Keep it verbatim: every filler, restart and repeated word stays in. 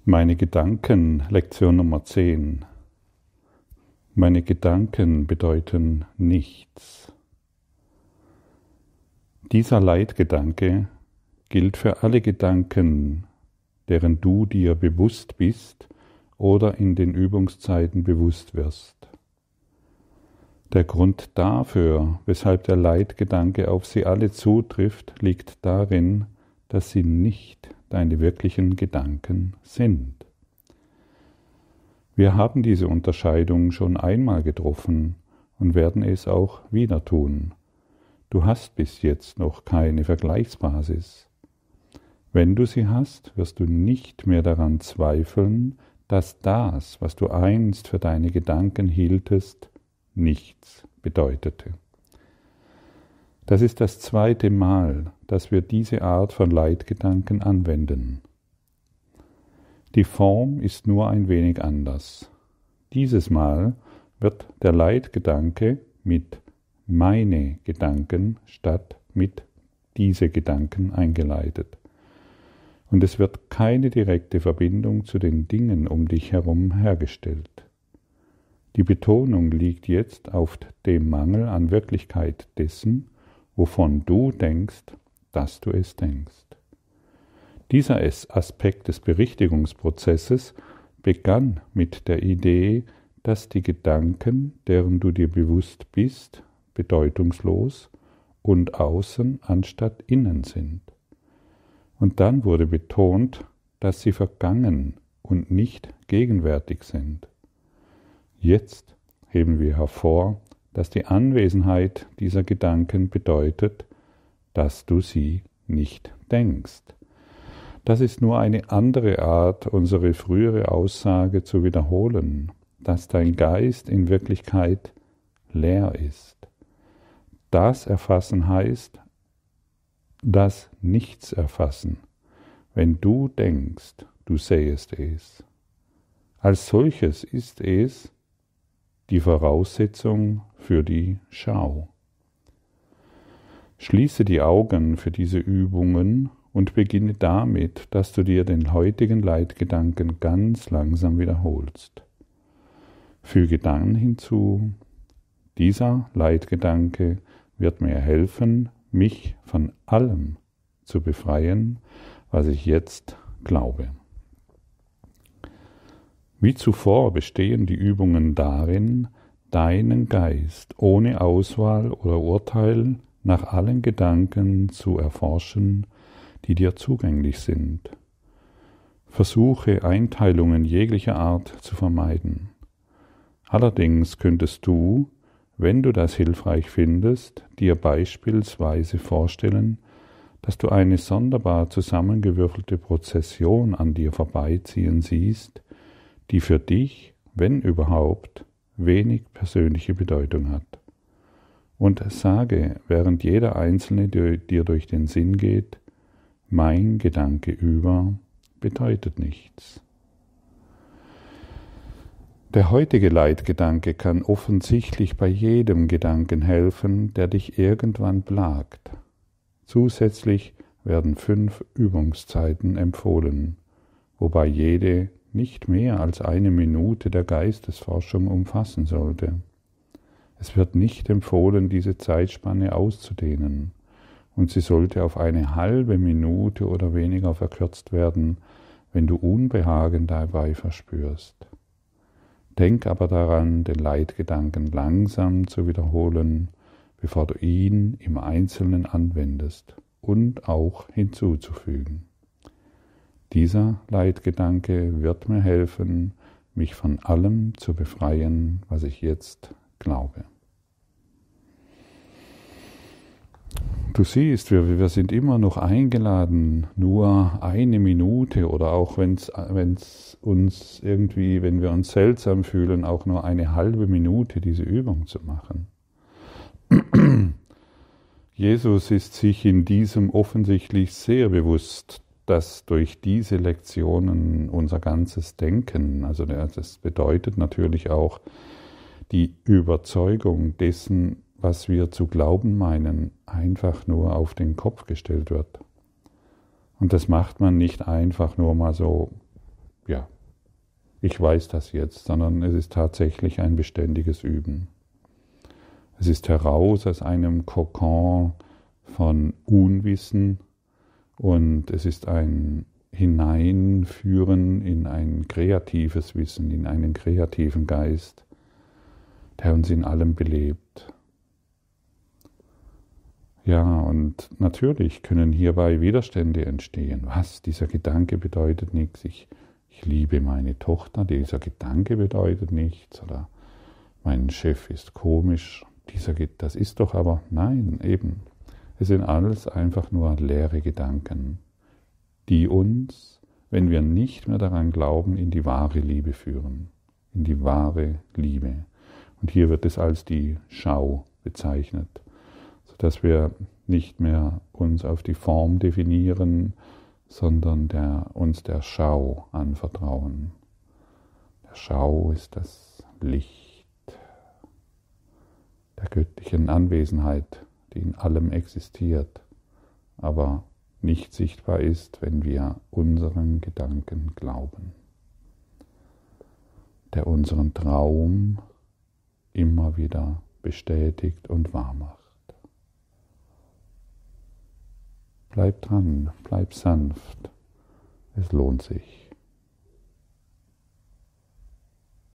Meine Gedanken, Lektion Nummer zehn. Meine Gedanken bedeuten nichts. Dieser Leitgedanke gilt für alle Gedanken, deren du dir bewusst bist oder in den Übungszeiten bewusst wirst. Der Grund dafür, weshalb der Leitgedanke auf sie alle zutrifft, liegt darin, dass sie nicht deine wirklichen Gedanken sind. Wir haben diese Unterscheidung schon einmal getroffen und werden es auch wieder tun. Du hast bis jetzt noch keine Vergleichsbasis. Wenn du sie hast, wirst du nicht mehr daran zweifeln, dass das, was du einst für deine Gedanken hieltest, nichts bedeutete. Das ist das zweite Mal, dass wir diese Art von Leitgedanken anwenden. Die Form ist nur ein wenig anders. Dieses Mal wird der Leitgedanke mit meine Gedanken statt mit diese Gedanken eingeleitet. Und es wird keine direkte Verbindung zu den Dingen um dich herum hergestellt. Die Betonung liegt jetzt auf dem Mangel an Wirklichkeit dessen, wovon du denkst, dass du es denkst. Dieser Aspekt des Berichtigungsprozesses begann mit der Idee, dass die Gedanken, deren du dir bewusst bist, bedeutungslos und außen anstatt innen sind. Und dann wurde betont, dass sie vergangen und nicht gegenwärtig sind. Jetzt heben wir hervor, dass die Anwesenheit dieser Gedanken bedeutet, dass du sie nicht denkst. Das ist nur eine andere Art, unsere frühere Aussage zu wiederholen, dass dein Geist in Wirklichkeit leer ist. Das Erfassen heißt, das Nichts erfassen. Wenn du denkst, du sähest es. Als solches ist es die Voraussetzung für die Schau. Schließe die Augen für diese Übungen und beginne damit, dass du dir den heutigen Leitgedanken ganz langsam wiederholst. Füge dann hinzu, dieser Leitgedanke wird mir helfen, mich von allem zu befreien, was ich jetzt glaube. Wie zuvor bestehen die Übungen darin, deinen Geist ohne Auswahl oder Urteil nach allen Gedanken zu erforschen, die dir zugänglich sind. Versuche Einteilungen jeglicher Art zu vermeiden. Allerdings könntest du, wenn du das hilfreich findest, dir beispielsweise vorstellen, dass du eine sonderbar zusammengewürfelte Prozession an dir vorbeiziehen siehst, die für dich, wenn überhaupt, wenig persönliche Bedeutung hat. Und sage, während jeder einzelne dir durch den Sinn geht, mein Gedanke über bedeutet nichts. Der heutige Leitgedanke kann offensichtlich bei jedem Gedanken helfen, der dich irgendwann plagt. Zusätzlich werden fünf Übungszeiten empfohlen, wobei jede nicht mehr als eine Minute der Geistesforschung umfassen sollte. Es wird nicht empfohlen, diese Zeitspanne auszudehnen, und sie sollte auf eine halbe Minute oder weniger verkürzt werden, wenn du Unbehagen dabei verspürst. Denk aber daran, den Leitgedanken langsam zu wiederholen, bevor du ihn im Einzelnen anwendest und auch hinzuzufügen. Dieser Leitgedanke wird mir helfen, mich von allem zu befreien, was ich jetzt glaube. Du siehst, wir, wir sind immer noch eingeladen, nur eine Minute oder auch wenn es uns irgendwie, wenn wir uns seltsam fühlen, auch nur eine halbe Minute diese Übung zu machen. Jesus ist sich in diesem offensichtlich sehr bewusst, dass durch diese Lektionen unser ganzes Denken, also das bedeutet natürlich auch die Überzeugung dessen, was wir zu glauben meinen, einfach nur auf den Kopf gestellt wird. Und das macht man nicht einfach nur mal so ja, ich weiß das jetzt, sondern es ist tatsächlich ein beständiges Üben. Es ist heraus aus einem Kokon von Unwissen und es ist ein Hineinführen in ein kreatives Wissen, in einen kreativen Geist, der uns in allem belebt. Ja, und natürlich können hierbei Widerstände entstehen. Was? Dieser Gedanke bedeutet nichts. Ich, ich liebe meine Tochter, dieser Gedanke bedeutet nichts. Oder mein Chef ist komisch, dieser, das ist doch aber, nein, eben. Es sind alles einfach nur leere Gedanken, die uns, wenn wir nicht mehr daran glauben, in die wahre Liebe führen. In die wahre Liebe. Und hier wird es als die Schau bezeichnet, sodass wir nicht mehr uns auf die Form definieren, sondern der, uns der Schau anvertrauen. Der Schau ist das Licht der göttlichen Anwesenheit, die in allem existiert, aber nicht sichtbar ist, wenn wir unseren Gedanken glauben, der unseren Traum immer wieder bestätigt und wahr macht. Bleib dran, bleib sanft, es lohnt sich.